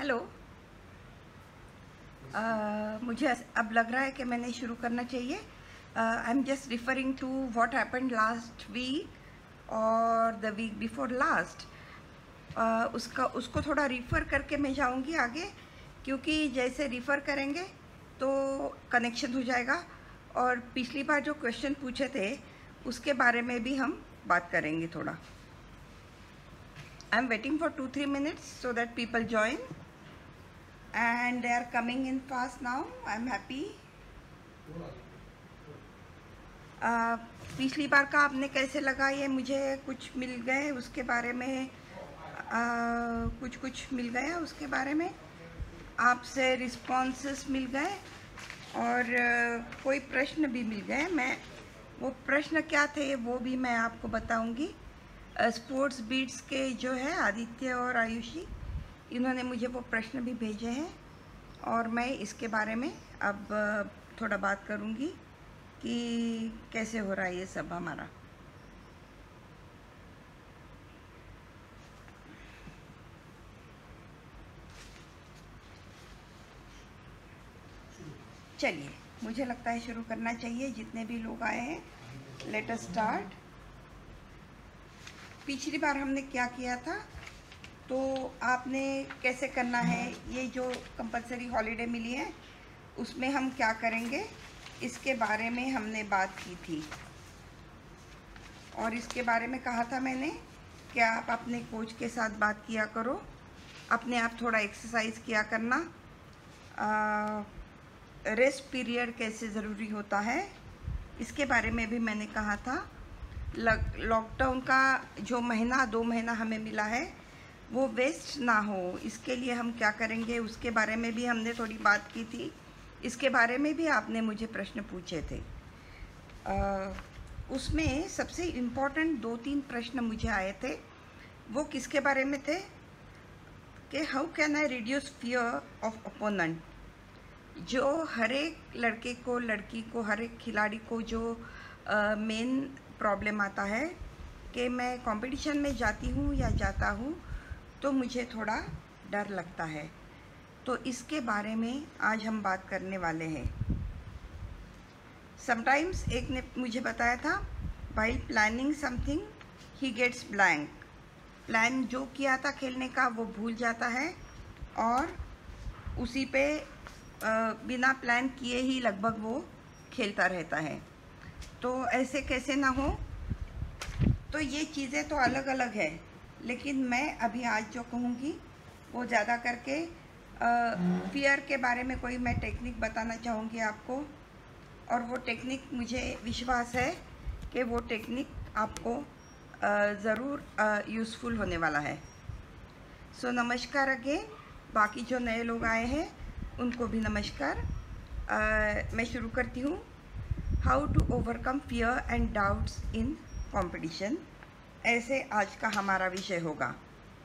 Hello. मुझे अब लग रहा है कि मैंने शुरू करना चाहिए। I am just referring to what happened last week और द वीक बिफोर लास्ट। उसको थोड़ा रिफ़र करके मैं जाऊंगी आगे, क्योंकि जैसे रिफ़र करेंगे तो कनेक्शन हो जाएगा। और पिछली बार जो क्वेश्चन पूछे थे उसके बारे में भी हम बात करेंगे थोड़ा। I am waiting for 2-3 minutes so that people join. And they are coming in fast now. I'm happy. पिछली बार का आपने कैसे लगा, ये मुझे कुछ मिल गए उसके बारे में, कुछ मिल गया उसके बारे में, आपसे रिस्पॉन्सेस मिल गए और कोई प्रश्न भी मिल गए। मैं वो प्रश्न क्या थे वो भी मैं आपको बताऊंगी। स्पोर्ट्स बीट्स के जो है आदित्य और आयुषी, इन्होंने मुझे वो प्रश्न भी भेजे हैं और मैं इसके बारे में अब थोड़ा बात करूंगी कि कैसे हो रहा है ये सब हमारा। चलिए, मुझे लगता है शुरू करना चाहिए। जितने भी लोग आए हैं, लेट अस स्टार्ट। पिछली बार हमने क्या किया था, तो आपने कैसे करना है, ये जो कंपलसरी हॉलीडे मिली है उसमें हम क्या करेंगे इसके बारे में हमने बात की थी। और इसके बारे में कहा था मैंने कि आप अपने कोच के साथ बात किया करो, अपने आप थोड़ा एक्सरसाइज किया करना, रेस्ट पीरियड कैसे ज़रूरी होता है इसके बारे में भी मैंने कहा था। लॉकडाउन का जो महीना 2 महीना हमें मिला है वो वेस्ट ना हो, इसके लिए हम क्या करेंगे उसके बारे में भी हमने थोड़ी बात की थी। इसके बारे में भी आपने मुझे प्रश्न पूछे थे। उसमें सबसे इम्पोर्टेंट 2-3 प्रश्न मुझे आए थे। वो किसके बारे में थे कि how can I reduce fear of opponent. जो हर एक लड़के को, लड़की को, हर एक खिलाड़ी को जो मेन प्रॉब्लम आता है कि मैं कंपटीशन में जाती हूँ या जाता हूँ तो मुझे थोड़ा डर लगता है। तो इसके बारे में आज हम बात करने वाले हैं। समटाइम्स एक ने मुझे बताया था, while planning something he gets blank. Plan जो किया था खेलने का वो भूल जाता है और उसी पे बिना प्लान किए ही लगभग वो खेलता रहता है। तो ऐसे कैसे ना हो। तो ये चीज़ें तो अलग अलग है, लेकिन मैं अभी आज जो कहूँगी वो ज़्यादा करके फियर के बारे में कोई मैं टेक्निक बताना चाहूँगी आपको। और वो टेक्निक मुझे विश्वास है कि वो टेक्निक आपको ज़रूर यूज़फुल होने वाला है। सो नमस्कार अगेन। बाकी जो नए लोग आए हैं उनको भी नमस्कार। मैं शुरू करती हूँ। How to overcome fear and doubts in competition, ऐसे आज का हमारा विषय होगा।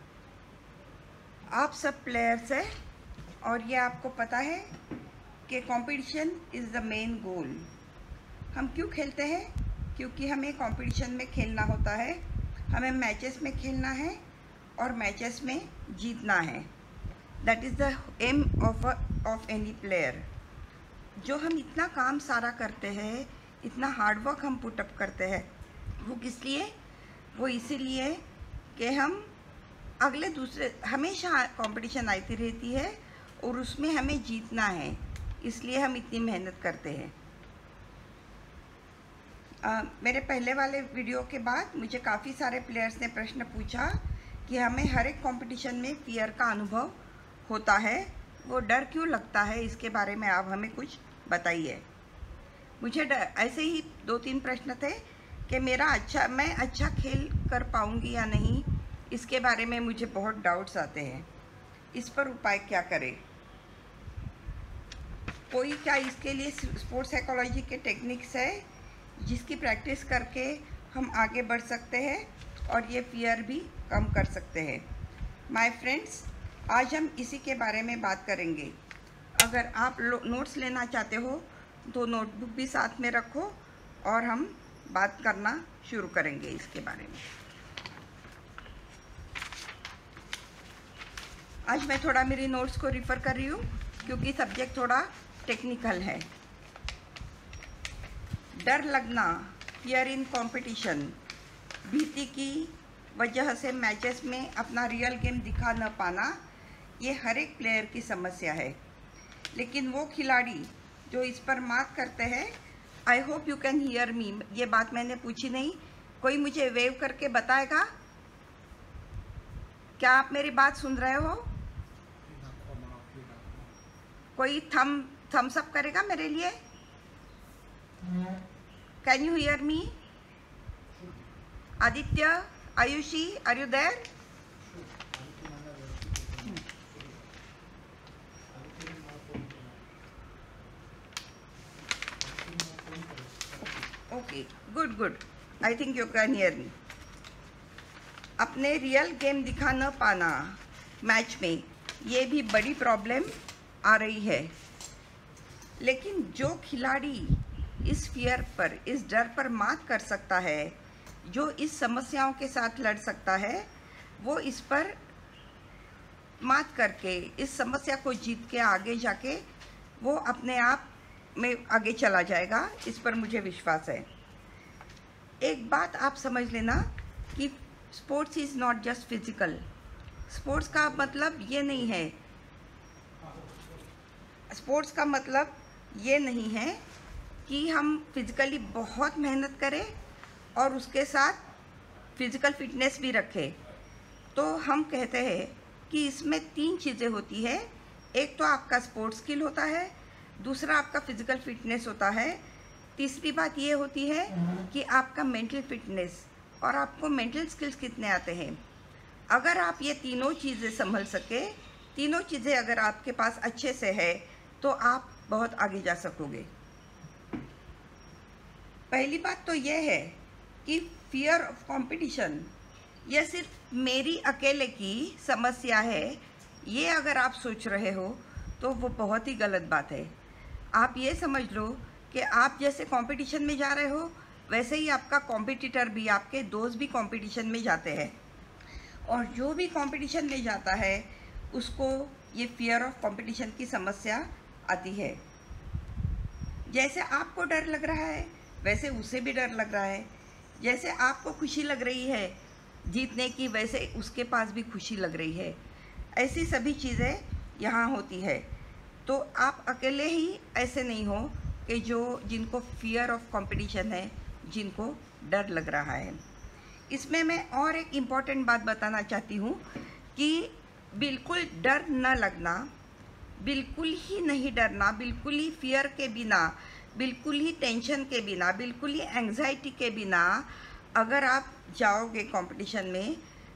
आप सब प्लेयर्स हैं और ये आपको पता है कि competition is the main goal. हम क्यों खेलते हैं? क्योंकि हमें कंपटीशन में खेलना होता है, हमें मैचेस में खेलना है और मैचेस में जीतना है। That is the aim of any player. जो हम इतना काम सारा करते हैं, इतना हार्डवर्क हम पुटअप करते हैं, वो किस लिए? वो इसीलिए कि हम अगले दूसरे, हमेशा कंपटीशन आती रहती है और उसमें हमें जीतना है, इसलिए हम इतनी मेहनत करते हैं। मेरे पहले वाले वीडियो के बाद मुझे काफ़ी सारे प्लेयर्स ने प्रश्न पूछा कि हमें हर एक कंपटीशन में फियर का अनुभव होता है, वो डर क्यों लगता है, इसके बारे में आप हमें कुछ बताइए। मुझे ऐसे ही 2-3 प्रश्न थे कि मैं अच्छा खेल कर पाऊँगी या नहीं, इसके बारे में मुझे बहुत डाउट्स आते हैं। इस पर उपाय क्या करें? कोई क्या इसके लिए स्पोर्ट्स साइकोलॉजी के टेक्निक्स है जिसकी प्रैक्टिस करके हम आगे बढ़ सकते हैं और ये फियर भी कम कर सकते हैं। माय फ्रेंड्स, आज हम इसी के बारे में बात करेंगे। अगर आप नोट्स लेना चाहते हो तो नोटबुक भी साथ में रखो और हम बात करना शुरू करेंगे इसके बारे में। आज मैं थोड़ा मेरी नोट्स को रिफ़र कर रही हूँ क्योंकि सब्जेक्ट थोड़ा टेक्निकल है। डर लगना, फियर इन कंपटीशन, भीति की वजह से मैचेस में अपना रियल गेम दिखा न पाना, ये हर एक प्लेयर की समस्या है। लेकिन वो खिलाड़ी जो इस पर मात करते हैं, I hope you can hear me, ये बात मैंने पूछी नहीं, कोई मुझे वेव करके बताएगा? क्या आप मेरी बात सुन रहे हो? कोई थम्स अप करेगा मेरे लिए? Can you hear me? Aditya, Ayushi, are you there? Okay, good, I think you can hear me. अपने रियल गेम दिखा न पाना मैच में, ये भी बड़ी प्रॉब्लम आ रही है। लेकिन जो खिलाड़ी इस फियर पर, इस डर पर मात कर सकता है, जो इस समस्याओं के साथ लड़ सकता है, वो इस पर मात करके, इस समस्या को जीत के आगे जाके वो अपने आप में आगे चला जाएगा, इस पर मुझे विश्वास है। एक बात आप समझ लेना कि sports is not just physical. Sports का मतलब ये नहीं है, स्पोर्ट्स का मतलब ये नहीं है कि हम फिज़िकली बहुत मेहनत करें और उसके साथ फिज़िकल फिटनेस भी रखें। तो हम कहते हैं कि इसमें 3 चीज़ें होती है। एक तो आपका स्पोर्ट्स स्किल होता है, दूसरा आपका फिज़िकल फिटनेस होता है, तीसरी बात ये होती है कि आपका मेंटल फिटनेस और आपको मेंटल स्किल्स कितने आते हैं। अगर आप ये तीनों चीज़ें संभल सके, तीनों चीज़ें अगर आपके पास अच्छे से है, तो आप बहुत आगे जा सकोगे। पहली बात तो ये है कि फियर ऑफ कंपटीशन, यह सिर्फ मेरी अकेले की समस्या है, ये अगर आप सोच रहे हो तो वो बहुत ही गलत बात है। आप ये समझ लो कि आप जैसे कंपटीशन में जा रहे हो, वैसे ही आपका कॉम्पिटिटर भी, आपके दोस्त भी कंपटीशन में जाते हैं, और जो भी कंपटीशन में जाता है उसको ये फियर ऑफ कंपटीशन की समस्या आती है। जैसे आपको डर लग रहा है, वैसे उसे भी डर लग रहा है। जैसे आपको खुशी लग रही है जीतने की, वैसे उसके पास भी खुशी लग रही है। ऐसी सभी चीज़ें यहाँ होती है। तो आप अकेले ही ऐसे नहीं हो कि जिनको फियर ऑफ कंपटीशन है, जिनको डर लग रहा है। इसमें मैं और एक इम्पॉर्टेंट बात बताना चाहती हूँ कि बिल्कुल डर न लगना, बिल्कुल ही नहीं डरना, बिल्कुल ही फियर के बिना, बिल्कुल ही टेंशन के बिना, बिल्कुल ही एंग्जाइटी के बिना अगर आप जाओगे कंपटीशन में,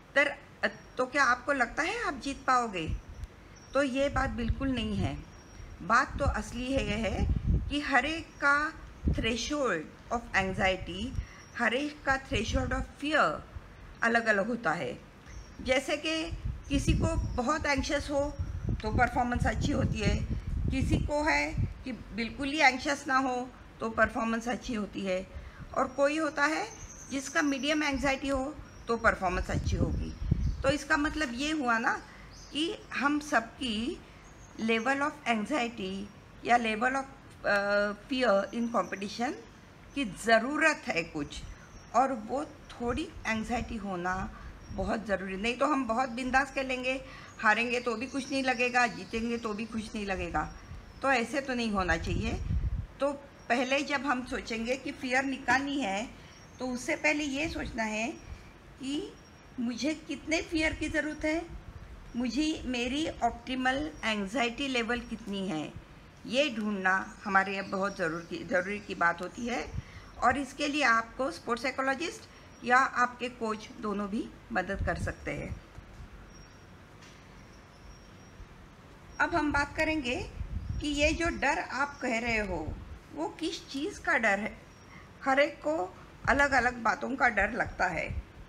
तो क्या आपको लगता है आप जीत पाओगे? तो ये बात बिल्कुल नहीं है। बात तो असली है, यह है कि हर एक का थ्रेशोल्ड ऑफ एंग्जाइटी, हर एक का थ्रेशोल्ड ऑफ फियर अलग अलग होता है। जैसे कि किसी को बहुत एंग्शियस हो तो परफॉर्मेंस अच्छी होती है, किसी को है कि बिल्कुल ही एंग्शियस ना हो तो परफॉर्मेंस अच्छी होती है, और कोई होता है जिसका मीडियम एंग्जाइटी हो तो परफॉर्मेंस अच्छी होगी। तो इसका मतलब ये हुआ ना कि हम सबकी लेवल ऑफ एंग्जाइटी या level of fear in competition की ज़रूरत है कुछ, और वो थोड़ी एंग्जाइटी होना बहुत ज़रूरी। नहीं तो हम बहुत बिंदास खेलेंगे, हारेंगे तो भी कुछ नहीं लगेगा, जीतेंगे तो भी कुछ नहीं लगेगा। तो ऐसे तो नहीं होना चाहिए। तो पहले जब हम सोचेंगे कि फियर निकालनी है, तो उससे पहले ये सोचना है कि मुझे कितने फियर की ज़रूरत है, मुझे मेरी ऑप्टिमल एंग्जाइटी लेवल कितनी है, ये ढूंढना हमारे यहाँ बहुत ज़रूरी की बात होती है। और इसके लिए आपको स्पोर्ट्स साइकोलॉजिस्ट या आपके कोच दोनों भी मदद कर सकते हैं। अब हम बात करेंगे कि ये जो डर आप कह रहे हो वो किस चीज़ का डर है। हर एक को अलग अलग बातों का डर लगता है,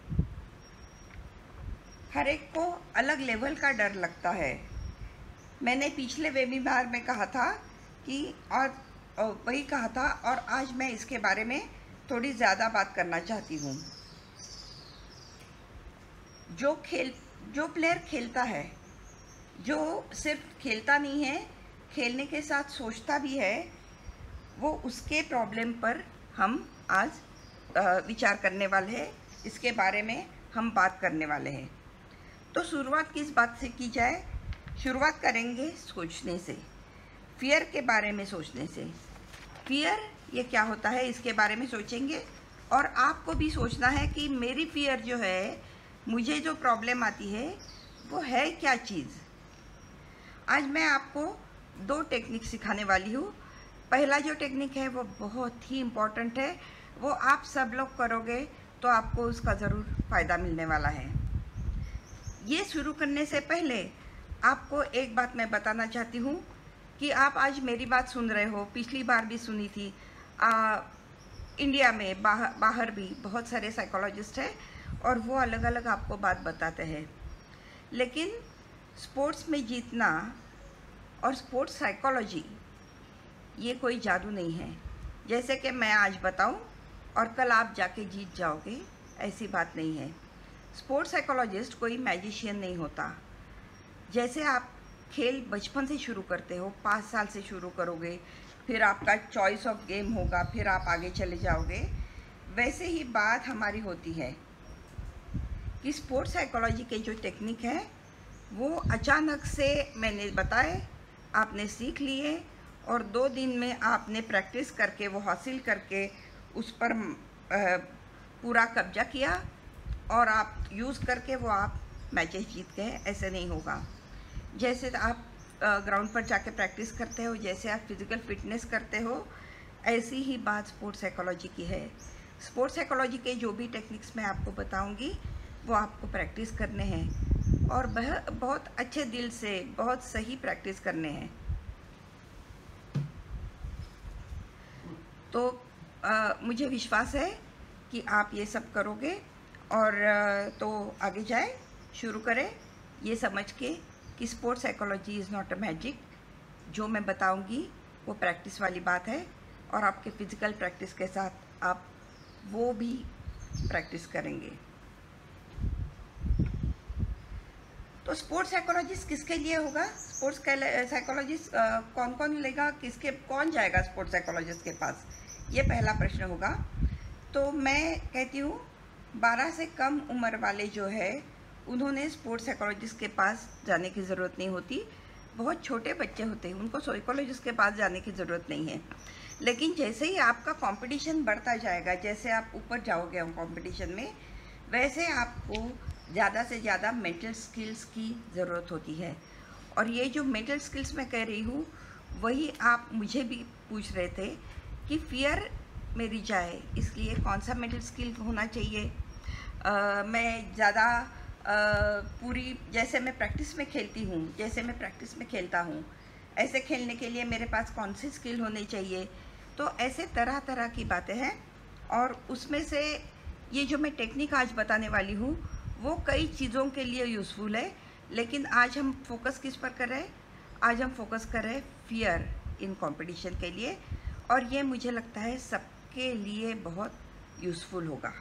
हर एक को अलग लेवल का डर लगता है। मैंने पिछले वेबिनार में कहा था कि और वही कहा था, और आज मैं इसके बारे में थोड़ी ज़्यादा बात करना चाहती हूँ। जो प्लेयर खेलता है जो सिर्फ खेलता नहीं है, खेलने के साथ सोचता भी है, वो उसके प्रॉब्लम पर हम आज विचार करने वाले हैं, इसके बारे में हम बात करने वाले हैं। तो शुरुआत किस बात से की जाए? शुरुआत करेंगे सोचने से, फियर के बारे में सोचने से। फियर ये क्या होता है, इसके बारे में सोचेंगे। और आपको भी सोचना है कि मेरी फियर जो है, मुझे जो प्रॉब्लम आती है वो है क्या चीज़। आज मैं आपको 2 टेक्निक सिखाने वाली हूँ। पहला जो टेक्निक है वो बहुत ही इम्पोर्टेंट है, वो आप सब लोग करोगे तो आपको उसका ज़रूर फ़ायदा मिलने वाला है। ये शुरू करने से पहले आपको एक बात मैं बताना चाहती हूँ कि आप आज मेरी बात सुन रहे हो, पिछली बार भी सुनी थी। इंडिया में बाहर भी बहुत सारे साइकोलॉजिस्ट हैं और वो अलग अलग आपको बात बताते हैं। लेकिन स्पोर्ट्स में जीतना और स्पोर्ट्स साइकोलॉजी ये कोई जादू नहीं है, जैसे कि मैं आज बताऊं और कल आप जाके जीत जाओगे, ऐसी बात नहीं है। स्पोर्ट्स साइकोलॉजिस्ट कोई मैजिशियन नहीं होता। जैसे आप खेल बचपन से शुरू करते हो, 5 साल से शुरू करोगे, फिर आपका चॉइस ऑफ गेम होगा, फिर आप आगे चले जाओगे, वैसे ही बात हमारी होती है कि स्पोर्ट्स साइकोलॉजी के जो टेक्निक है वो अचानक से मैंने बताए, आपने सीख लिए और 2 दिन में आपने प्रैक्टिस करके वो हासिल करके उस पर पूरा कब्जा किया और आप यूज़ करके वो आप मैचेस जीत गए। ऐसे नहीं होगा। जैसे आप ग्राउंड पर जाके प्रैक्टिस करते हो, जैसे आप फिज़िकल फिटनेस करते हो, ऐसी ही बात स्पोर्ट्स साइकोलॉजी की है। स्पोर्ट्स साइकोलॉजी के जो भी टेक्निक्स मैं आपको बताऊंगी वो आपको प्रैक्टिस करने हैं और बहुत अच्छे दिल से, बहुत सही प्रैक्टिस करने हैं। तो मुझे विश्वास है कि आप ये सब करोगे और तो आगे जाए, शुरू करें ये समझ के कि sports psychology is not a magic. जो मैं बताऊंगी वो प्रैक्टिस वाली बात है और आपके फिज़िकल प्रैक्टिस के साथ आप वो भी प्रैक्टिस करेंगे। तो स्पोर्ट्स साइकोलॉजिस्ट किसके लिए होगा? स्पोर्ट्स साइकोलॉजिस्ट कौन कौन लेगा, कौन जाएगा स्पोर्ट्स साइकोलॉजिस्ट के पास, ये पहला प्रश्न होगा। तो मैं कहती हूँ 12 से कम उम्र वाले जो है उन्होंने स्पोर्ट्स साइकोलॉजिस्ट के पास जाने की ज़रूरत नहीं होती। बहुत छोटे बच्चे होते हैं, उनको साइकोलॉजिस्ट के पास जाने की ज़रूरत नहीं है। लेकिन जैसे ही आपका कंपटीशन बढ़ता जाएगा, जैसे आप ऊपर जाओगे कंपटीशन में, वैसे आपको ज़्यादा से ज़्यादा मेंटल स्किल्स की ज़रूरत होती है। और ये जो मेंटल स्किल्स मैं कह रही हूँ वही आप मुझे भी पूछ रहे थे कि फियर मेरी जाए, इसलिए कौन सा मेंटल स्किल होना चाहिए। मैं ज़्यादा पूरी, जैसे मैं प्रैक्टिस में खेलती हूँ, जैसे मैं प्रैक्टिस में खेलता हूँ, ऐसे खेलने के लिए मेरे पास कौन सी स्किल होनी चाहिए। तो ऐसे तरह तरह की बातें हैं और उसमें से ये जो मैं टेक्निक आज बताने वाली हूँ वो कई चीज़ों के लिए यूज़फुल है। लेकिन आज हम फोकस किस पर कर रहे हैं? आज हम फोकस कर रहे हैं फियर इन कंपटीशन के लिए, और ये मुझे लगता है सबके लिए बहुत यूज़फुल होगा।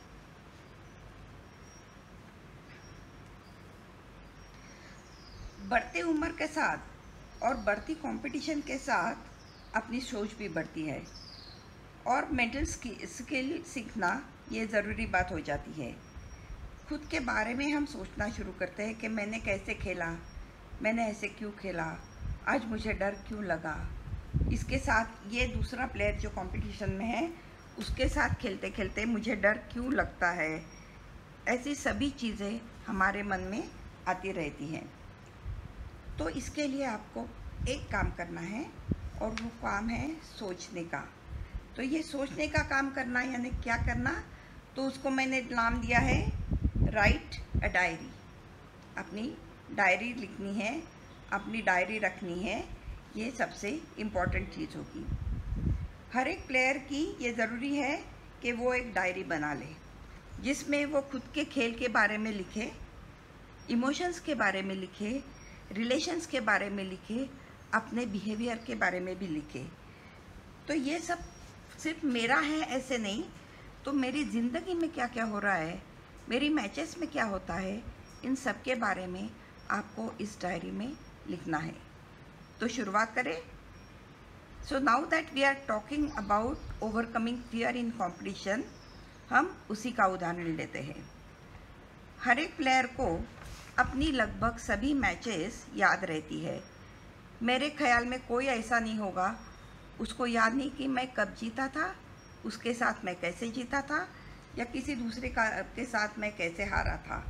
बढ़ती उम्र के साथ और बढ़ती कंपटीशन के साथ अपनी सोच भी बढ़ती है और मेंटल स्किल सीखना ये ज़रूरी बात हो जाती है। खुद के बारे में हम सोचना शुरू करते हैं कि मैंने कैसे खेला, मैंने ऐसे क्यों खेला, आज मुझे डर क्यों लगा, इसके साथ ये दूसरा प्लेयर जो कंपटीशन में है उसके साथ खेलते खेलते मुझे डर क्यों लगता है। ऐसी सभी चीज़ें हमारे मन में आती रहती हैं। तो इसके लिए आपको एक काम करना है और वो काम है सोचने का। तो ये सोचने का काम करना यानी क्या करना, तो उसको मैंने नाम दिया है राइट अ डायरी। अपनी डायरी लिखनी है, अपनी डायरी रखनी है, ये सबसे इम्पॉर्टेंट चीज़ होगी। हर एक प्लेयर की ये ज़रूरी है कि वो एक डायरी बना ले जिसमें वो खुद के खेल के बारे में लिखे, इमोशंस के बारे में लिखे, रिलेशंस के बारे में लिखे, अपने बिहेवियर के बारे में भी लिखे। तो ये सब सिर्फ मेरा है ऐसे नहीं, तो मेरी ज़िंदगी में क्या क्या हो रहा है, मेरी मैचेस में क्या होता है, इन सब के बारे में आपको इस डायरी में लिखना है। तो शुरुआत करें। So now that we are talking about overcoming fear in competition, हम उसी का उदाहरण लेते हैं। हर एक प्लेयर को अपनी लगभग सभी मैचेस याद रहती है। मेरे ख्याल में कोई ऐसा नहीं होगा उसको याद नहीं कि मैं कब जीता था, उसके साथ मैं कैसे जीता था, या किसी दूसरे के साथ मैं कैसे हारा था।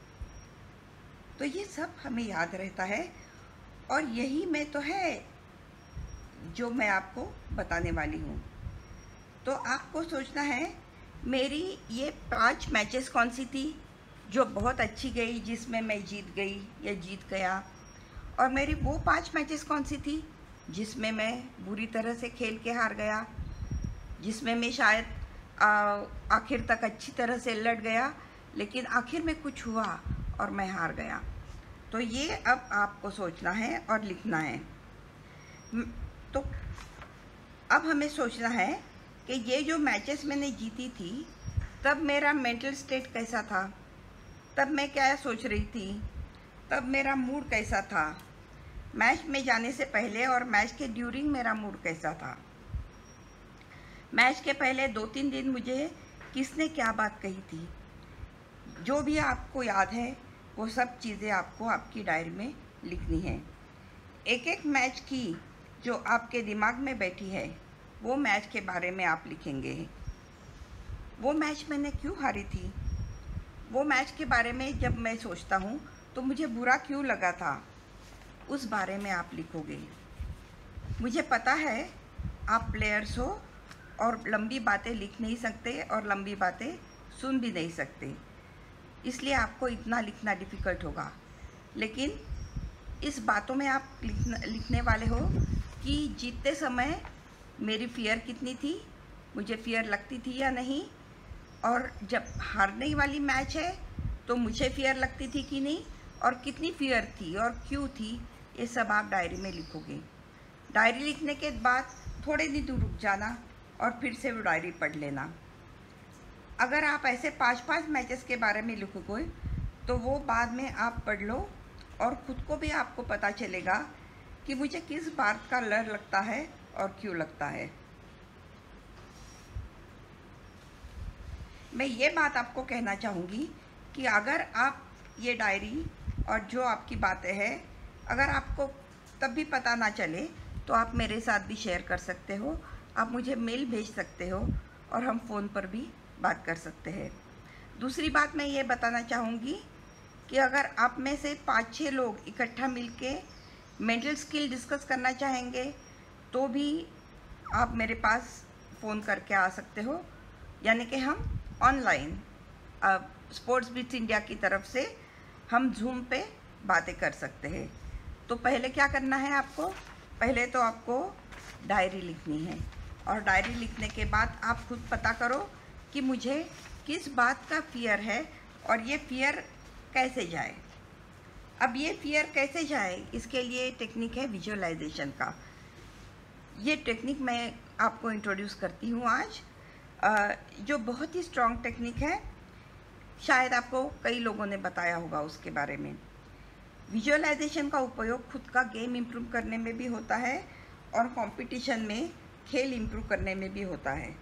तो ये सब हमें याद रहता है, और यही मैं तो है जो मैं आपको बताने वाली हूँ। तो आपको सोचना है मेरी ये 5 मैचेस कौन सी थी जो बहुत अच्छी गई, जिसमें मैं जीत गई या जीत गया, और मेरी वो 5 मैचेस कौन सी थी जिसमें मैं बुरी तरह से खेल के हार गया, जिसमें मैं शायद आखिर तक अच्छी तरह से लड़ गया, लेकिन आखिर में कुछ हुआ और मैं हार गया। तो ये अब आपको सोचना है और लिखना है। तो अब हमें सोचना है कि ये जो मैचेस मैंने जीती थी तब मेरा मेंटल स्टेट कैसा था, तब मैं क्या सोच रही थी, तब मेरा मूड कैसा था, मैच में जाने से पहले और मैच के ड्यूरिंग मेरा मूड कैसा था, मैच के पहले 2-3 दिन मुझे किसने क्या बात कही थी। जो भी आपको याद है वो सब चीज़ें आपको आपकी डायरी में लिखनी है। एक एक मैच की जो आपके दिमाग में बैठी है वो मैच के बारे में आप लिखेंगे। वो मैच मैंने क्यों हारी थी, वो मैच के बारे में जब मैं सोचता हूँ तो मुझे बुरा क्यों लगा था, उस बारे में आप लिखोगे। मुझे पता है आप प्लेयर्स हो और लंबी बातें लिख नहीं सकते और लंबी बातें सुन भी नहीं सकते, इसलिए आपको इतना लिखना डिफ़िकल्ट होगा। लेकिन इस बातों में आप लिखने वाले हो कि जीतते समय मेरी फ़ियर कितनी थी, मुझे फ़ियर लगती थी या नहीं, और जब हारने वाली मैच है तो मुझे फ़ियर लगती थी कि नहीं, और कितनी फ़ियर थी और क्यों थी, ये सब आप डायरी में लिखोगे। डायरी लिखने के बाद थोड़े दिन रुक जाना और फिर से वो डायरी पढ़ लेना। अगर आप ऐसे 5-5 मैचेस के बारे में लिखोगे तो वो बाद में आप पढ़ लो और ख़ुद को भी आपको पता चलेगा कि मुझे किस बात का डर लगता है और क्यों लगता है। मैं ये बात आपको कहना चाहूँगी कि अगर आप ये डायरी और जो आपकी बातें हैं अगर आपको तब भी पता ना चले तो आप मेरे साथ भी शेयर कर सकते हो, आप मुझे मेल भेज सकते हो और हम फ़ोन पर भी बात कर सकते हैं। दूसरी बात मैं ये बताना चाहूँगी कि अगर आप में से 5-6 लोग इकट्ठा मिलके मेंटल स्किल डिस्कस करना चाहेंगे तो भी आप मेरे पास फ़ोन करके आ सकते हो, यानी कि हम ऑनलाइन स्पोर्ट्स ब्लिट्ज इंडिया की तरफ से हम जूम पे बातें कर सकते हैं। तो पहले क्या करना है आपको, पहले तो आपको डायरी लिखनी है, और डायरी लिखने के बाद आप खुद पता करो कि मुझे किस बात का फ़ियर है और ये फ़ियर कैसे जाए। अब ये फ़ियर कैसे जाए इसके लिए टेक्निक है विजुअलाइजेशन का। ये टेक्निक मैं आपको इंट्रोड्यूस करती हूँ आज, जो बहुत ही स्ट्रॉन्ग टेक्निक है। शायद आपको कई लोगों ने बताया होगा उसके बारे में। विजुअलाइजेशन का उपयोग खुद का गेम इम्प्रूव करने में भी होता है और कंपटीशन में खेल इम्प्रूव करने में भी होता है।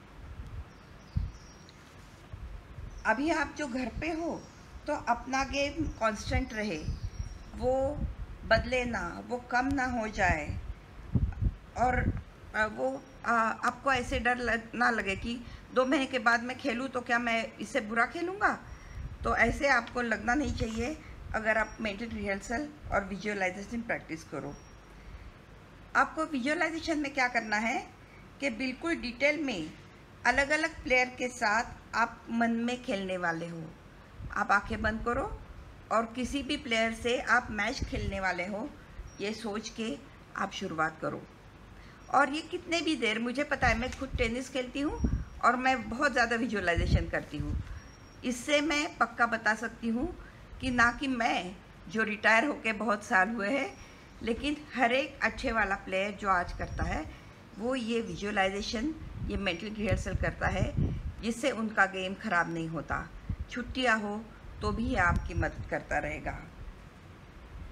अभी आप जो घर पे हो तो अपना गेम कांस्टेंट रहे, वो बदले ना, वो कम ना हो जाए, और वो आपको ऐसे डर ना लगे कि 2 महीने के बाद मैं खेलूँ तो क्या मैं इससे बुरा खेलूँगा। तो ऐसे आपको लगना नहीं चाहिए अगर आप मेंटल रिहर्सल और विजुअलाइजेशन प्रैक्टिस करो। आपको विजुअलाइजेशन में क्या करना है कि बिल्कुल डिटेल में अलग अलग प्लेयर के साथ आप मन में खेलने वाले हो। आप आंखें बंद करो और किसी भी प्लेयर से आप मैच खेलने वाले हो ये सोच के आप शुरुआत करो। और ये कितने भी देर, मुझे पता है मैं खुद टेनिस खेलती हूँ और मैं बहुत ज़्यादा विजुअलाइजेशन करती हूँ। इससे मैं पक्का बता सकती हूँ कि ना कि मैं जो रिटायर होके बहुत साल हुए हैं, लेकिन हर एक अच्छे वाला प्लेयर जो आज करता है वो ये विजुअलाइजेशन, ये मेंटल रिहर्सल करता है, जिससे उनका गेम ख़राब नहीं होता। छुट्टियाँ हो तो भी ये आपकी मदद करता रहेगा।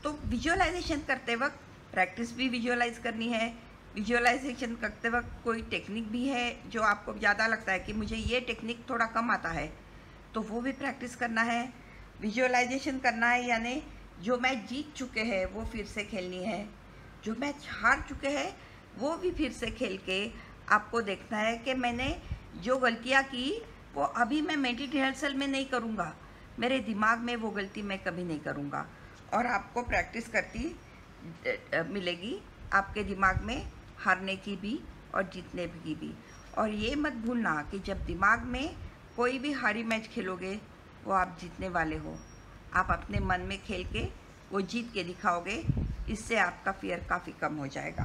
तो विजुअलाइजेशन करते वक्त प्रैक्टिस भी विजुअलाइज करनी है। विजुअलाइजेशन करते वक्त कोई टेक्निक भी है जो आपको ज़्यादा लगता है कि मुझे ये टेक्निक थोड़ा कम आता है, तो वो भी प्रैक्टिस करना है। विजुअलाइजेशन करना है यानी जो मैच जीत चुके हैं वो फिर से खेलनी है, जो मैच हार चुके हैं वो भी फिर से खेल के आपको देखना है कि मैंने जो गलतियाँ की वो अभी मैं मेंटल रिहर्सल में नहीं करूँगा, मेरे दिमाग में वो गलती मैं कभी नहीं करूँगा। और आपको प्रैक्टिस करती मिलेगी आपके दिमाग में हारने की भी और जीतने की भी। और ये मत भूलना कि जब दिमाग में कोई भी हारी मैच खेलोगे वो आप जीतने वाले हो। आप अपने मन में खेल के वो जीत के दिखाओगे, इससे आपका फियर काफ़ी कम हो जाएगा।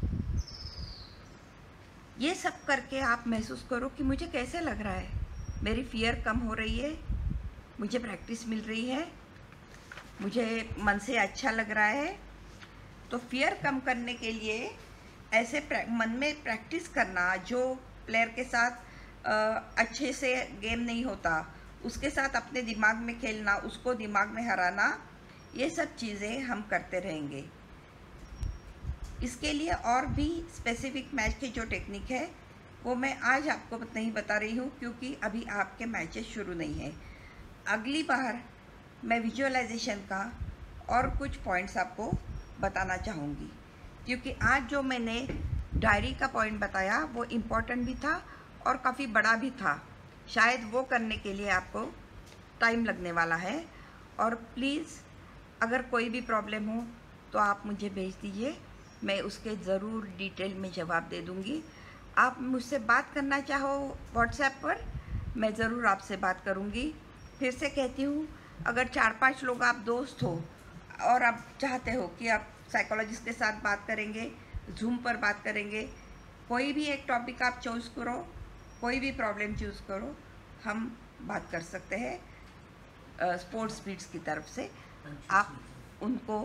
ये सब करके आप महसूस करो कि मुझे कैसे लग रहा है, मेरी फियर कम हो रही है, मुझे प्रैक्टिस मिल रही है, मुझे मन से अच्छा लग रहा है। तो फियर कम करने के लिए ऐसे मन में प्रैक्टिस करना, जो प्लेयर के साथ अच्छे से गेम नहीं होता उसके साथ अपने दिमाग में खेलना, उसको दिमाग में हराना, ये सब चीज़ें हम करते रहेंगे। इसके लिए और भी स्पेसिफिक मैच की जो टेक्निक है वो मैं आज आपको नहीं बता रही हूँ, क्योंकि अभी आपके मैचेस शुरू नहीं है। अगली बार मैं विजुअलाइजेशन का और कुछ पॉइंट्स आपको बताना चाहूँगी, क्योंकि आज जो मैंने डायरी का पॉइंट बताया वो इम्पोर्टेंट भी था और काफ़ी बड़ा भी था। शायद वो करने के लिए आपको टाइम लगने वाला है। और प्लीज़ अगर कोई भी प्रॉब्लम हो तो आप मुझे भेज दीजिए, मैं उसके ज़रूर डिटेल में जवाब दे दूँगी। आप मुझसे बात करना चाहो व्हाट्सएप पर, मैं ज़रूर आपसे बात करूँगी। फिर से कहती हूँ, अगर 4-5 लोग आप दोस्त हो और आप चाहते हो कि आप साइकोलॉजिस्ट के साथ बात करेंगे, जूम पर बात करेंगे, कोई भी एक टॉपिक आप चूज़ करो, कोई भी प्रॉब्लम चूज़ करो, हम बात कर सकते हैं। स्पोर्ट्स बीट्स की तरफ से आप उनको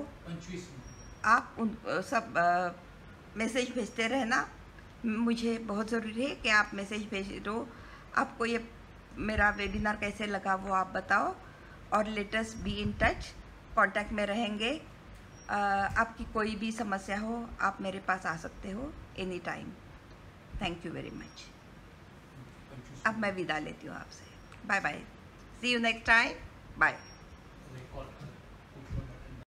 सब मैसेज भेजते रहना। मुझे बहुत ज़रूरी है कि आप मैसेज भेज दो। आपको ये मेरा वेबिनार कैसे लगा वो आप बताओ, और let us be in touch, contact में रहेंगे। आपकी कोई भी समस्या हो आप मेरे पास आ सकते हो any time. Thank you very much. अब मैं विदा लेती हूँ आपसे। Bye bye, see you next time, bye.